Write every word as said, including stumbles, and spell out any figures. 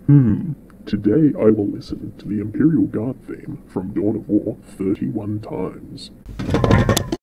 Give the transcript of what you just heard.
Hmm. Today I will listen to the Imperial Guard theme from Dawn of War thirty-one times.